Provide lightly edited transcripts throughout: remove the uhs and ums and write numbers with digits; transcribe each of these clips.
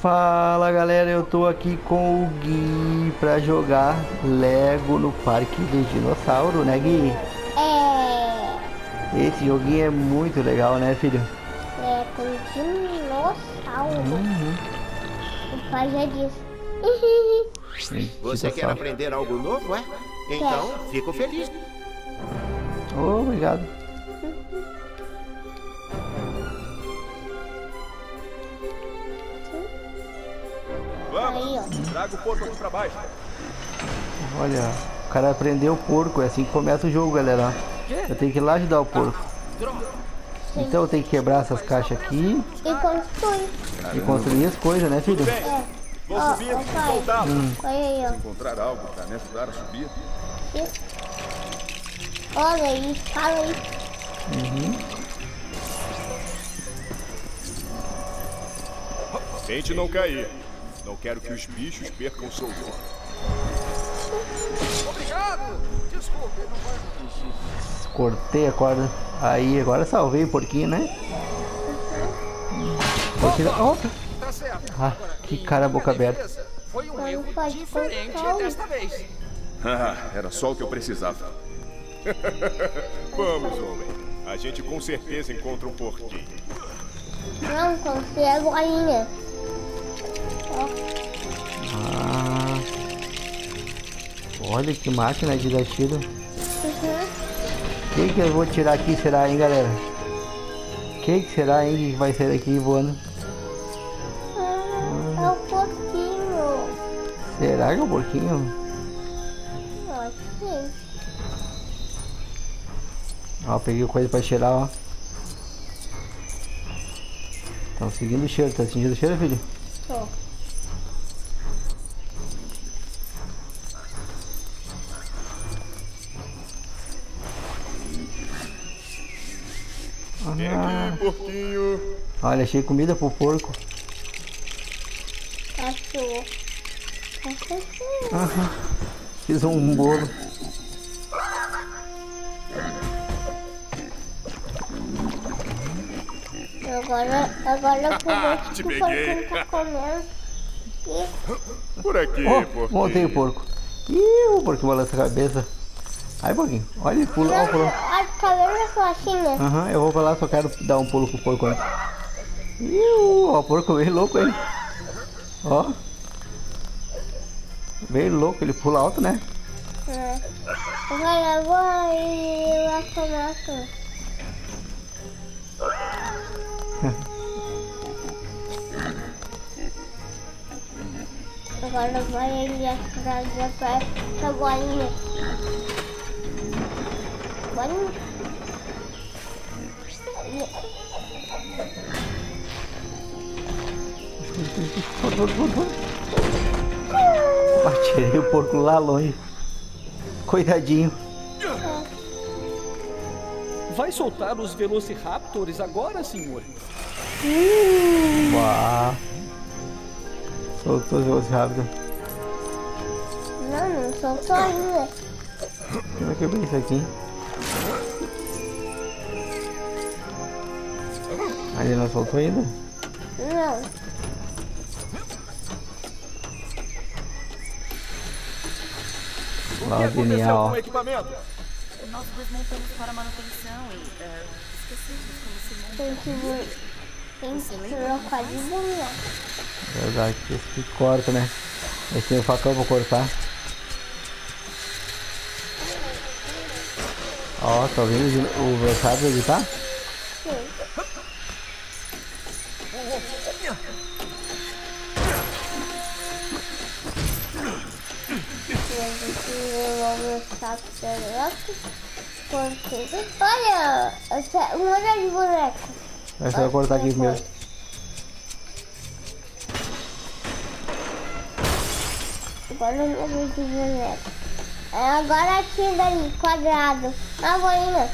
Fala galera, eu tô aqui com o Gui pra jogar Lego no Parque do Dinossauro, né Gui? É. Esse joguinho é muito legal, né filho? É com dinossauro. O pai já disse. Você quer aprender algo novo, é? Então, fico feliz. Oh, obrigado. Aí, ó. Traga o porco aqui pra baixo. Olha, o cara aprendeu o porco, é assim que começa o jogo, galera. Eu tenho que ir lá ajudar o porco. Então eu tenho que quebrar essas caixas aqui E construir. e construir as coisas, né filho? É. Vou Ó, subir ó, e pai. voltar. Olha aí, ó. Encontrar algo pra me ajudar a subir. Olha aí, fala aí. Tente não cair. Não quero que os bichos percam seu voo. Obrigado! Desculpe, não vai. Cortei a corda. Aí, agora salvei o porquinho, né? Porquinho... Opa! Tá certo. Ah, que cara boca aberta. Foi um Não erro pode diferente contar. desta vez. Ah, era só o que eu precisava. Vamos, homem. A gente com certeza encontra um porquinho. Não, consigo ainda. Ó. Ah, olha que máquina de dar tiro. O que eu vou tirar aqui será, hein, galera? O que será, hein, que vai sair daqui voando? É o porquinho. Será que é o porquinho? Ó, sim. Ó, peguei coisa pra cheirar, ó. Estão seguindo o cheiro, tá sentindo o cheiro, filho? Ó. Vem aqui, porquinho. Olha, achei comida pro porco. Cachorro. Fiz um bolo. Agora Te o peguei. porquinho tá comendo. Por aqui, Ó, porquinho. montei o porco. Ih, o porco balança a cabeça. Aí, porquinho, olha ele pula, ó, pulou. As cabeças são assim, né? Aham, eu vou pra lá, só quero dar um pulo pro porco antes. Ih, ó, o porco veio louco ele. Ó. Veio louco, ele pula alto, né? É. Agora eu vou ir lá comer. Agora vai ele atrás da bolinha. Bolinha. Tirei o porco lá longe. Coitadinho. Vai soltar os Velociraptors agora, senhor? Uau. Soltou os outros rápido. Não soltou ainda. Eu vai quebrar isso aqui. Ele não soltou ainda? Não. Lá o O que aconteceu DNA, com ó. o equipamento? Nós desmontamos para manutenção e esquecemos como se monta. Tem que trocar de bolinha. Verdade, esse que corta, né? Esse tem o facão pra cortar. Ó, tá vendo o Velociraptor ali, tá? Olha, olha de boneco. Essa eu vou cortar aqui primeiro. Agora eu vou de boneco. Agora tira aí, quadrado. A bolinha.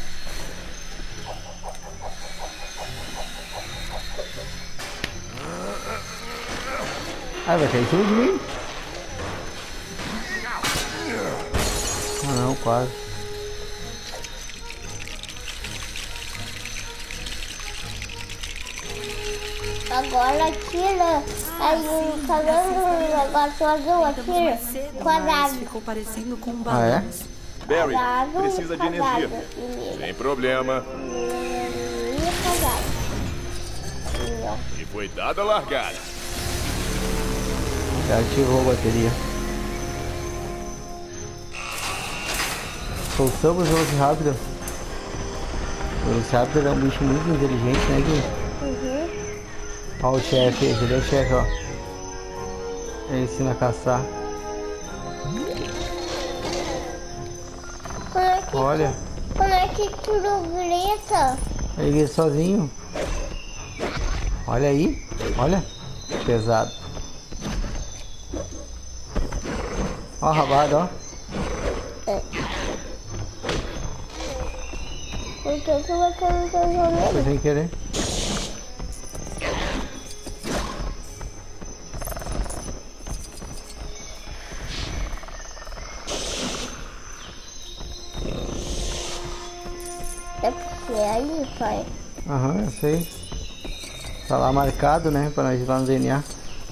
Ah, vai cair em cima de mim? Ah, não, quase. Agora atira. Aí tá dando um negócio azul, atira. Quadrado. Ficou parecendo com um Ah, é? Barry, Quadrado precisa de e energia. quadrado. Sem problema. E quadrado. E foi dada a largada. Já ativou a bateria. Soltamos o Velociraptor. O Velociraptor é um bicho muito inteligente, né, Gui? Ó o chefe, ele é o chefe, ó. Ele ensina a caçar. Olha. Como é que tudo grita? Ele grita sozinho. Olha aí. Olha. Pesado. Ó o rabado, ó. Por que você não tá jogando? Foi sem querer. É porque é ali, pai. Aham, eu sei. Tá lá marcado, né? Pra nós ir lá no DNA.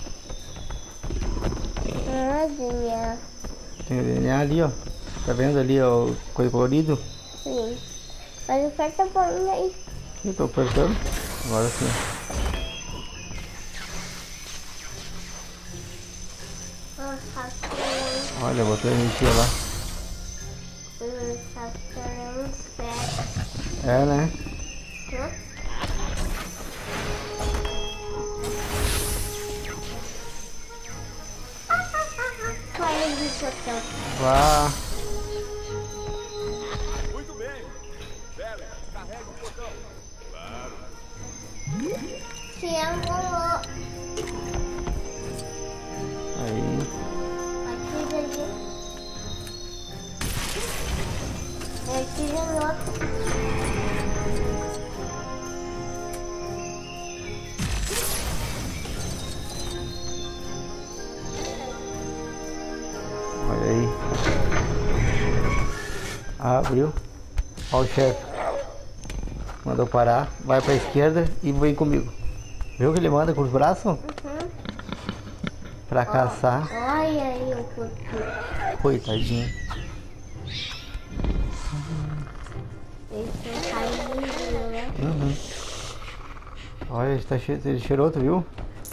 Nossa, Tem o DNA ali, ó. Tá vendo ali, ó, coisa colorido? sim. Mas aperta a bolinha aí. Eu tô apertando. Agora sim. Olha, botou energia lá. É, né? Vá. Muito bem. Barry, carrega o botão. Claro. Triângulo. Aí. Atira ali. Atira no outro. Olha aí. Abriu. Ó o chefe. Mandou parar. Vai pra esquerda e vem comigo. Viu que ele manda com os braços? Pra caçar. Olha aí o futuro. Coitadinho. Esse é carinho, né? Olha, ele tá cheio, ele cheirou, tu viu?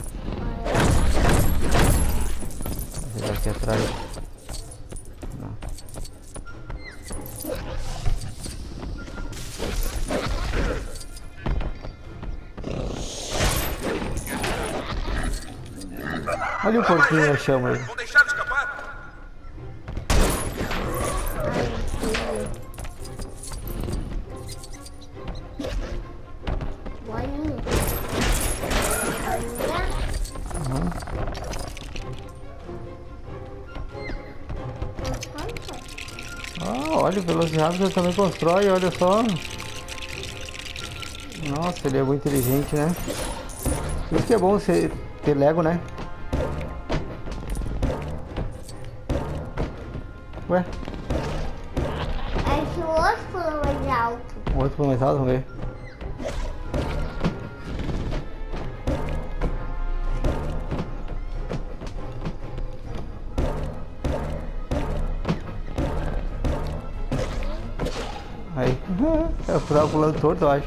Ele aqui atrás. Não. Olha o porquinho, eu chamo ele. Vou deixar escapar. Bolinha. Ah, olha, o Velociraptor também constrói, olha só. Nossa, ele é muito inteligente, né? Por isso que é bom você ter Lego, né? Ué, É que o outro pulou mais alto. o outro foi mais alto, vamos ver. Aí, eu tava pulando torto, eu acho.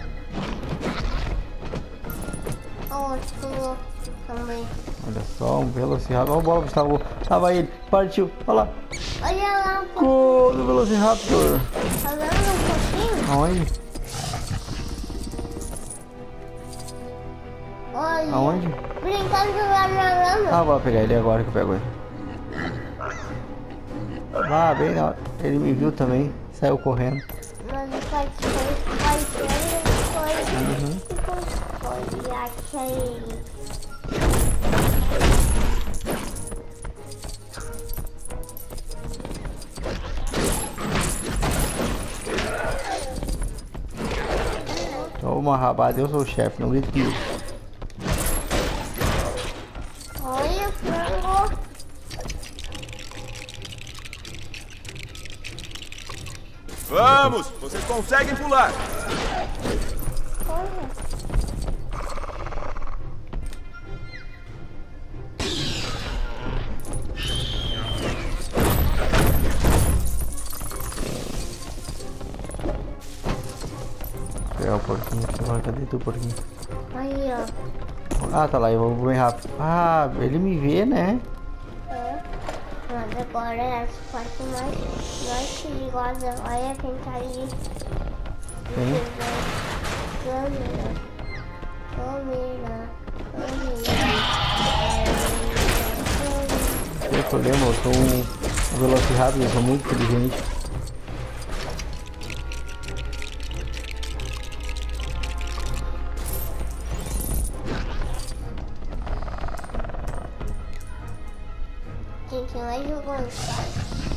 O outro pulou também. Olha só, um Velociraptor. Olha a bola, Gustavo. Tava ele, partiu. Olha lá. Olha lá um pouquinho. Gol do Velociraptor. Tá dando um pouquinho? Aonde? Olha. Aonde? Brincando lá na lama. Ah, vou pegar ele agora que eu pego ele. Ah, bem na hora. Ele me viu também. Saiu correndo. Mas o pai foi achar ele. Toma rabada, eu sou o chefe, não grito comigo. Olha o frango. Vamos, vocês conseguem pular. Cadê tu, porquinho? Aí, ó. Ah, tá lá, eu vou bem rápido. Ah, ele me vê, né? É. Mas agora é as partes mais perigosas. Olha quem tá aí. Quem? Câmera. Não tem problema, eu sou um Velociraptor, eu sou muito inteligente. Gente, vai jogando, cara.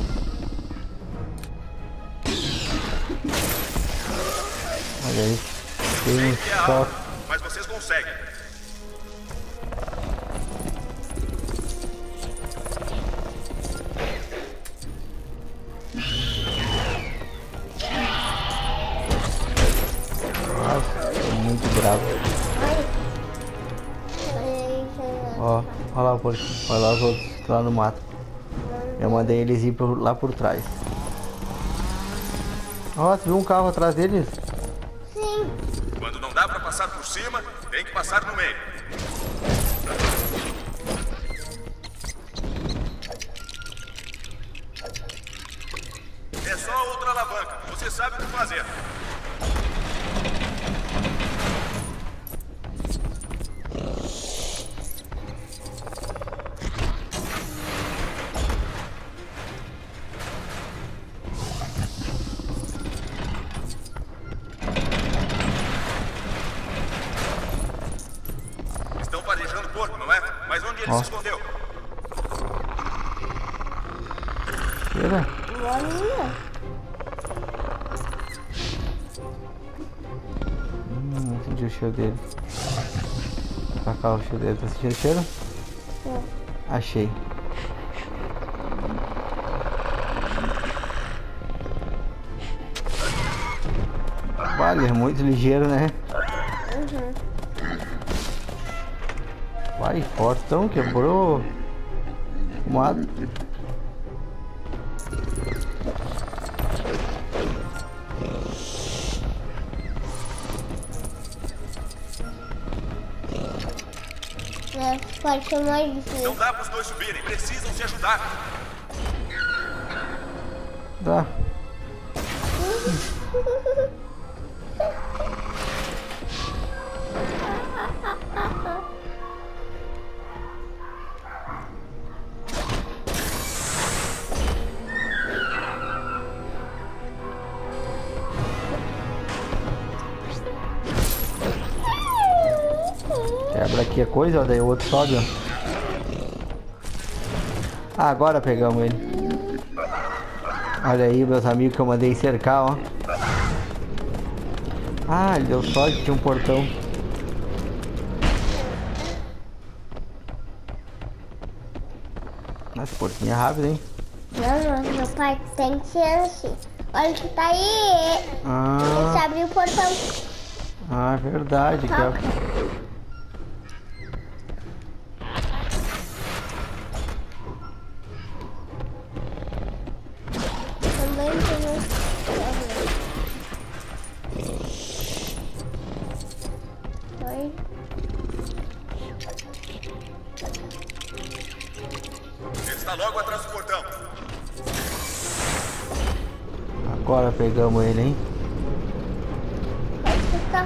Olha aí, tem um choque. Mas vocês conseguem. Nossa, tô muito bravo. Ó, olha lá o porquinho, olha lá os outros lá no mato. Eu mandei eles ir lá por trás. Ó, você viu um carro atrás deles? Sim. Quando não dá pra passar por cima, tem que passar no meio. É só outra alavanca. Você sabe o que fazer. Estão farejando o porco, não é? Mas onde ele se escondeu? Cheira. Bolinha. Senti o cheiro dele. Pra cá o cheiro dele. Tá sentindo o cheiro? Sim. Achei. Vale, é muito ligeiro, né? Uhum. Vai, fortão, quebrou. Fumado. Pode ser mais difícil. Não dá pros dois subirem. Precisam se ajudar. Dá. Quebra aqui a coisa, ó, daí o outro sobe, ó. Ah, agora pegamos ele. Olha aí, meus amigos, que eu mandei cercar, ó. Ah, ele deu sorte, tinha um portão. Nossa, porquinho é rápido, hein? Não, meu pai tem chance. Olha que tá aí. Ah, Ele abriu o portão. ah, verdade. Que é... Também tem um. Oi. Ele está logo atrás do portão. Agora pegamos ele, hein? Pode ficar.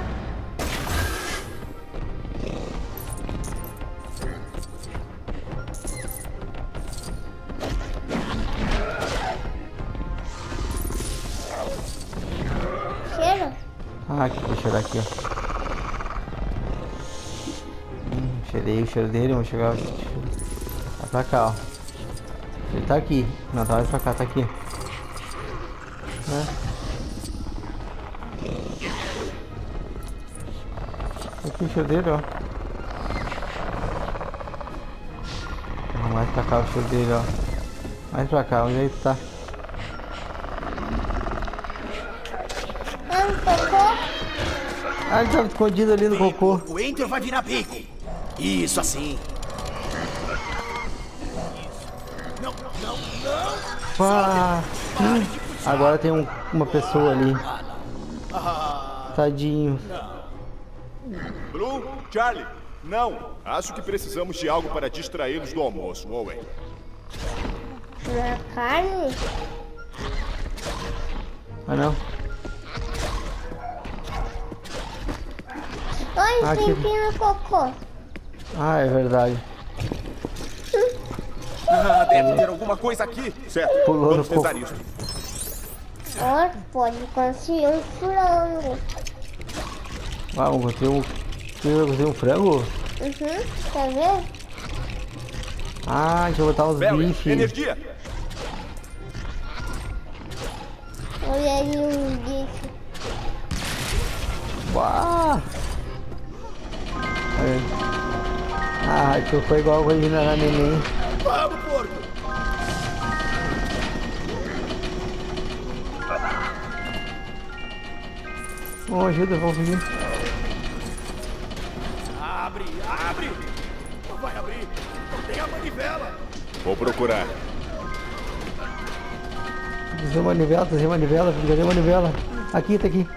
Cheiro? Ah, aqui, vou cheirar aqui, ó. Cheirei o cheiro dele, vamos chegar. Vai pra cá, ó. Ele tá aqui. Não, tá mais pra cá, tá aqui. Aqui o cheiro dele, ó. Mais pra cá o cheiro dele, ó. Mais pra cá, onde ele tá? Ah, cocô? Ah, ele tava escondido ali no cocô. O Enter vai virar bacon. Isso assim. Pá. Agora tem uma pessoa ali. Tadinho. Blue, Charlie, não. Acho que precisamos de algo para distraí-los do almoço, Owen. Na carne? Ah, não. Oi, Aqui. tem no cocô. Ah, é verdade. Ah, deve ter alguma coisa aqui. Certo, Pulou vamos no testar coco. isso. Ó, pode conseguir um frango. Ah, vou ter um frango? Uhum, quer ver? Ah, deixa eu botar uns Barry, bifes. energia. Olha ali um bicho. Uau! Ah, que foi igual a coisa na neném. Vamos, porco. Oh, ajuda, vamos fugir. Abre, abre. Não vai abrir. Não tem a manivela. Vou procurar. Trazer manivela, cadê manivela? Aqui, tá aqui.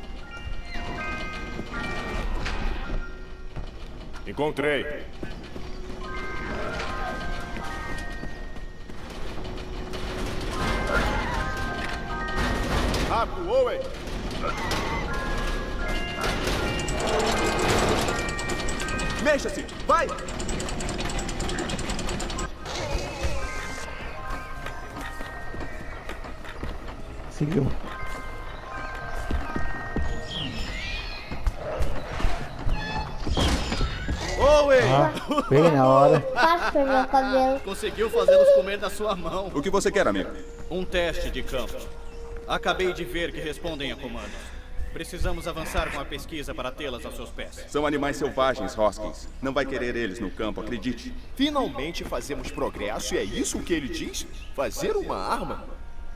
Encontrei. Rápido, Owen. Mexa-se, vai! Seguiu. Owen! Bem na hora. Passa pro meu cabelo. Conseguiu fazê-los comer da sua mão. O que você quer, amigo? Um teste de campo. Acabei de ver que respondem a comandos. Precisamos avançar com a pesquisa para tê-las aos seus pés. São animais selvagens, Hoskins. Não vai querer eles no campo, acredite. Finalmente fazemos progresso e é isso que ele diz? Fazer uma arma?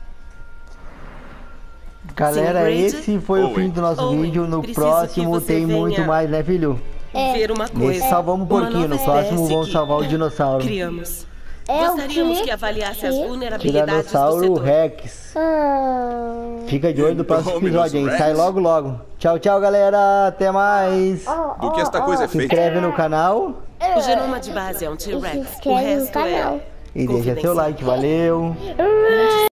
Galera, Sim, esse foi o fim do nosso Owen, vídeo. No preciso próximo que você tem muito venha mais, né, filho? ver uma coisa. Nesse salvamos um Uma porquinho, nova no próximo espécie vamos que salvar o dinossauro. Criamos. É o Gostaríamos quê? que avaliasse as vulnerabilidades do Tiranossauro setor. Rex. Fica de olho no próximo Dominus episódio, hein? Rex. Sai logo, logo. Tchau, tchau, galera. Até mais. Do que esta coisa é Se feita? inscreve no canal O genoma de base é um T-Rex. O inscreve no resto canal. é e deixa seu like. Valeu.